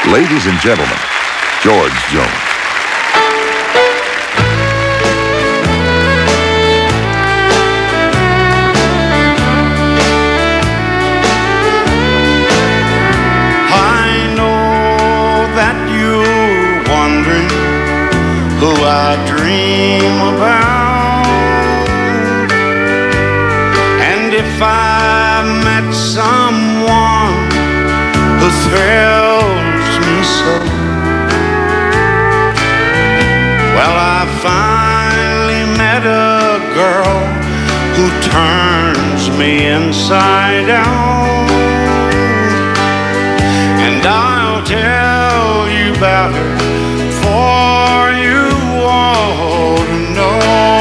Ladies and gentlemen, George Jones. Who I dream about, and if I met someone who thrills me so, well, I finally met a girl who turns me inside out, and I'll tell you about her for you all to know.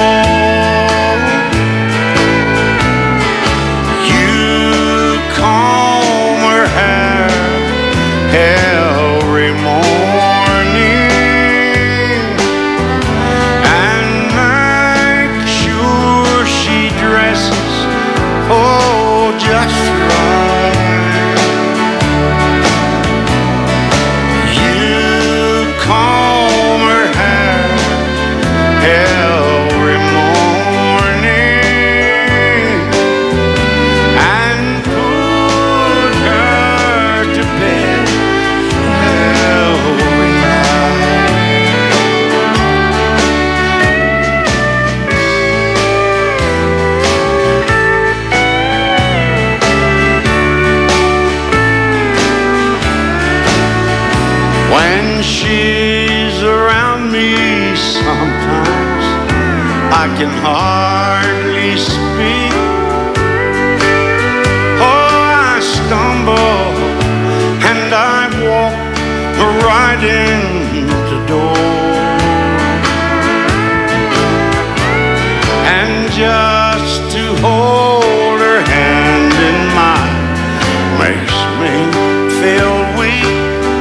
You comb her hair every morning and make sure she dresses just right. You comb her hair every morning and put her to bed every night. When she's around me, sometimes I can hardly speak. Oh, I stumble and I walk right in the door, and just to hold her hand in mine makes me feel weak.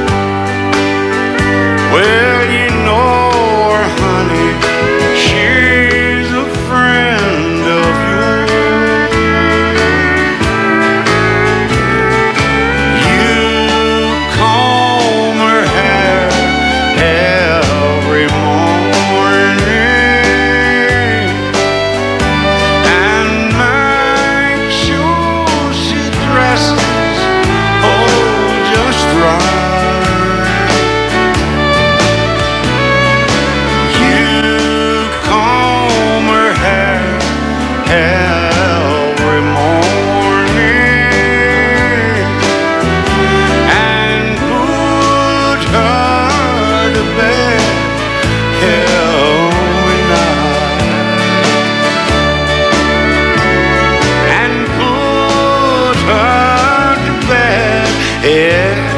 Well, you know her, honey, she's a friend of yours. You comb her hair every morning and make sure she dresses just right. Every morning and put her to bed every night, and put her to bed every night.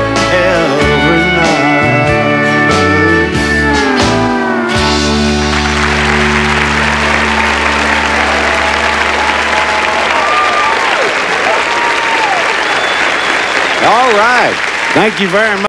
All right. Thank you very much.